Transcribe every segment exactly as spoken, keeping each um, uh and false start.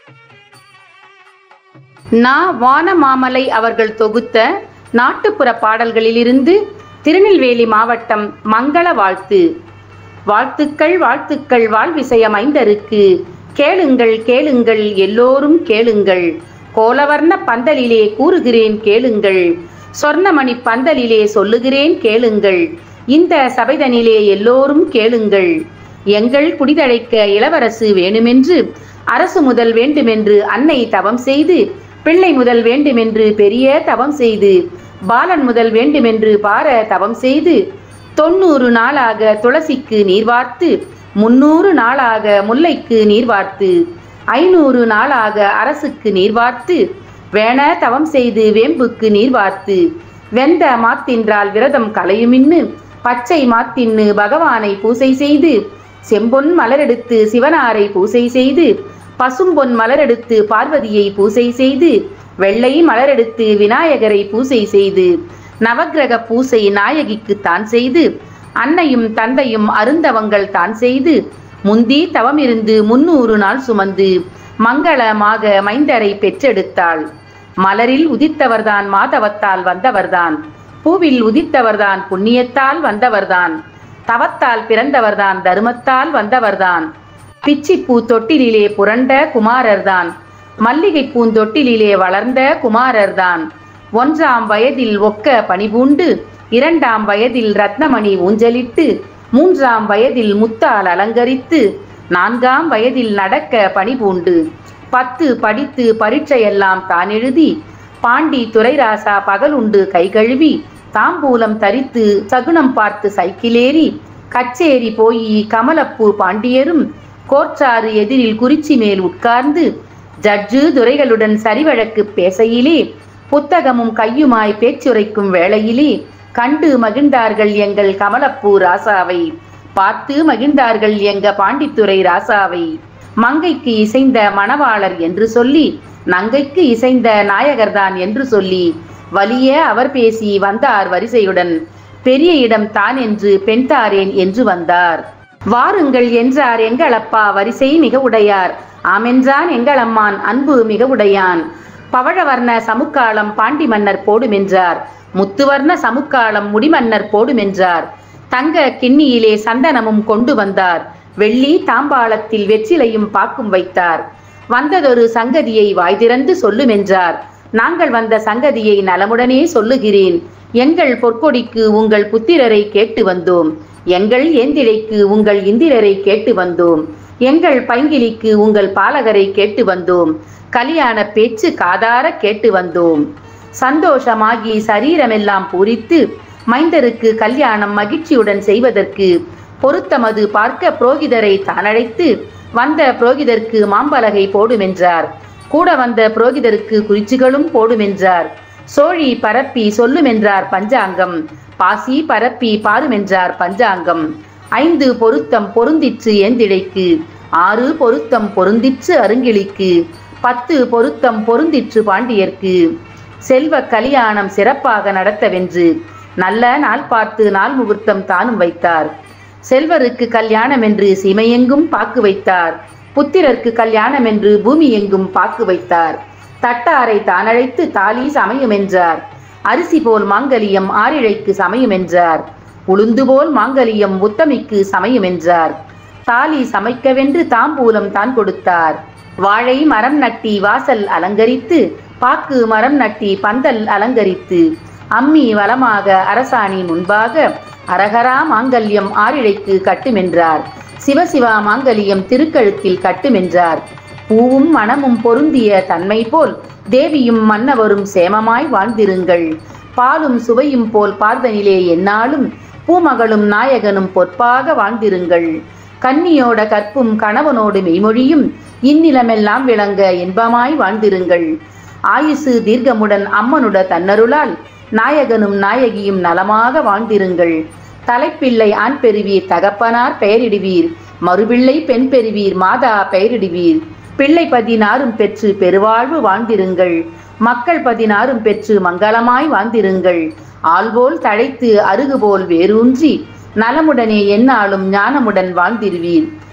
நா. வானமாமலை அவர்கள் தொகுத்த நாட்டுப்புற பாடல்களிலிருந்து திருநெல்வேலி மாவட்டம் மங்கள வாழ்த்து. வாழ்த்துக்கள் வாழ்த்துக்கள் வாழ்விசைய மைந்தருக்கு, கேளுங்கள் கேளுங்கள் எல்லோரும் கேளுங்கள். கோலவர்ண பந்தலிலே கூறுகிறேன் கேளுங்கள், சொர்ணமணி பந்தலிலே சொல்லுகிறேன் கேளுங்கள். இந்த சபைதனிலே எல்லோரும் கேளுங்கள். எங்கள் குடிதழைக்க இளவரசு வேணுமென்று, அரசு முதல் வேண்டுமென்று அன்னை தவம் செய்து, பிள்ளை முதல் வேண்டுமென்று பெரிய தவம் செய்து, பாலன் முதல் வேண்டுமென்று பார தவம் செய்து, தொண்ணூறு நாளாக துளசிக்கு நீர் வார்த்து, முன்னூறு நாளாக முல்லைக்கு நீர் வார்த்து, ஐநூறு நாளாக அரசுக்கு நீர் வார்த்து, வேண தவம் செய்து வேம்புக்கு நீர் வார்த்து, வெந்த மாத்தின்றால் விரதம் கலையுமின்னு, பச்சை மாத்தின்னு பகவானை பூசை செய்து, செம்பொன் மலரெடுத்து சிவனாரை பூசை செய்து, பசும்பொன் மலரெடுத்து பார்வதியை பூசை செய்து, வெள்ளை மலரெடுத்து விநாயகரை பூசை செய்து, நவக்கிரக பூசை நாயகிக்கு தான் செய்து, அன்னையும் தந்தையும் அருந்தவங்கள் தான் செய்து, முந்தி தவமிருந்து முன்னூறு நாள் சுமந்து மங்களமாக மைந்தரை பெற்றெடுத்தாள். மலரில் உதித்தவர்தான் மாதவத்தால் வந்தவர்தான், பூவில் உதித்தவர்தான் புண்ணியத்தால் வந்தவர்தான், தவத்தால் பிறந்தவர்தான் தருமத்தால் வந்தவர்தான். பிச்சிப்பூ தொட்டிலே புரண்ட குமாரர்தான், மல்லிகை பூந்தொட்டிலே வளர்ந்த குமாரர்தான். ஒன்றாம் வயதில் ஒக்க பணிபூண்டு, இரண்டாம் வயதில் ரத்னமணி ஊஞ்சலிட்டு, மூன்றாம் வயதில் முத்தால் அலங்கரித்து, நான்காம் வயதில் நடக்க பணிபூண்டு, பத்து படித்து பரீட்சையெல்லாம் தான் எழுதி, பாண்டி துரைராசா பகலுண்டு கை கழுவி, தாம்பூலம் தரித்து சகுனம் பார்த்து சைக்கிளேறி, கச்சேரி போய் கமலப்பூ பாண்டியரும் கோற்றாறு எதிரில் குறிச்சி மேல் உட்கார்ந்து, ஜட்ஜு துரைகளுடன் சரிவழக்கு பேசையிலே, புத்தகமும் கையுமாய் பேச்சுரைக்கும் வேளையிலே, கண்டு மகிழ்ந்தார்கள் எங்கள் கமலப்பூ ராசாவை, பார்த்து மகிழ்ந்தார்கள் எங்க பாண்டித்துரை ராசாவை. மங்கைக்கு இசைந்த மணவாளர் என்று சொல்லி, நங்கைக்கு இசைந்த நாயகர்தான் என்று சொல்லி, வலிய அவர் பேசி வந்தார் வரிசையுடன், பெரிய இடம் தான் என்று பெண்தாரேன் என்று வந்தார். வாருங்கள் என்றார் எங்களப்பா வரிசை மிக உடையார், ஆமென்றான் எங்களம்மான் அன்பு மிக உடையான். பவழவர்ண சமுக்காலம் பாண்டி மன்னர் போடுமென்றார், முத்துவர்ண சமுக்காலம் முடிமன்னர் போடுமென்றார். தங்க கிண்ணியிலே சந்தனமும் கொண்டு வந்தார், வெள்ளி தாம்பாளத்தில் வெற்றிலையும் பாக்கும் வைத்தார். வந்ததொரு சங்கதியை வாய் திறந்து சொல்லுமென்றார், நாங்கள் வந்த சங்கதியை நலமுடனே சொல்லுகிறேன். எங்கள் பொற்கொடிக்கு உங்கள் புத்திரரை கேட்டு வந்தோம், எங்கள் ஏந்திழைக்கு உங்கள் இந்திரரை கேட்டு வந்தோம், எங்கள் பைங்கிலிக்கு உங்கள் பாலகரை கேட்டு வந்தோம், கல்யாண பேச்சு காதார கேட்டு வந்தோம். சந்தோஷமாகி சரீரமெல்லாம் பூரித்து, மைந்தருக்கு கல்யாணம் மகிழ்ச்சியுடன் செய்வதற்கு பொருத்தமது பார்க்க புரோகிதரை தானழைத்து, வந்த புரோகிதருக்கு மாம்பலகை போடுமென்றார், கூட வந்த புரோகிதருக்கு குறிச்சிகளும் போடுமென்றார். சோழி பரப்பி சொல்லுமென்றார் பஞ்சாங்கம், பாசி பரப்பி பாருமென்றார் பஞ்சாங்கம். ஐந்து பொருத்தம் பொருந்திற்று ஏந்திழைக்கு, ஆறு பொருத்தம் பொருந்திற்று அருங்கிளிக்கு, பத்து பொருத்தம் பொருந்திற்று பாண்டியர்க்கு. செல்வ கல்யாணம் சிறப்பாக நடத்தவென்று நல்ல நாள் பார்த்து நாள் முகூர்த்தம் தானும் வைத்தார். செல்வருக்கு கல்யாணம் என்று சீமையெங்கும் பாக்கு வைத்தார், புத்திரருக்கு கல்யாணம் என்று பூமி எங்கும் பாக்கு வைத்தார். தட்டாரை தானழைத்து தாலி சமையுமென்றார், அரிசி போல் மாங்கலியம் ஆரிழைக்கு சமையுமென்றார், உளுந்து போல் மாங்கலியம் உத்தமிக்கு சமையுமென்றார். தாலி சமைக்கவென்று தாம்பூலம் தான் கொடுத்தார். வாழை மரம் நட்டி வாசல் அலங்கரித்து, பாக்கு மரம் நட்டி பந்தல் அலங்கரித்து, அம்மி வலமாக அரசாணி முன்பாக, அரகரா மாங்கல்யம் ஆரிழைக்கு கட்டுமென்றார், சிவசிவா மாங்கல்யம் திருக்கழுத்தில் கட்டுமென்றார். பூவும் மணமும் பொருந்திய தன்மை போல் தேவியும் மன்னவரும் சேமமாய் வாழ்ந்திருங்கள், பாலும் சுவையும் போல் பார்தனிலே எந்நாளும் பூமகளும் நாயகனும் பொற்பாக வாழ்ந்திருங்கள். கன்னியோட கற்பும் கணவனோடு மெய்மொழியும் இந்நிலமெல்லாம் விளங்க இன்பமாய் வாழ்ந்திருங்கள். ஆயுசு தீர்க்கமுடன் அம்மனுட தன்னருளால் நாயகனும் நாயகியும் நலமாக வாழ்ந்திருங்கள். தலைப்பிள்ளை ஆண் பெறுவீர், தகப்பனார் பெயரிடுவீர், மறுபிள்ளை பெண் பெறுவீர், மாதா பெயரிடுவீர். பிள்ளை பதினாறும் பெற்று பெருவாழ்வு வாழ்ந்திருங்கள், மக்கள் பதினாறும் பெற்று மங்களமாய் வாழ்ந்திருங்கள். ஆள்போல் தழைத்து அருகுபோல் வேரூன்றி நலமுடனே எந்நாளும் ஞானமுடன் வாழ்ந்திருவீர்.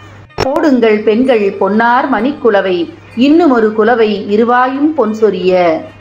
போடுங்கள் பெண்கள் பொன்னார் மணிக்குலவை, இன்னும் ஒரு குலவை இருவாயும் பொன் சொரிய.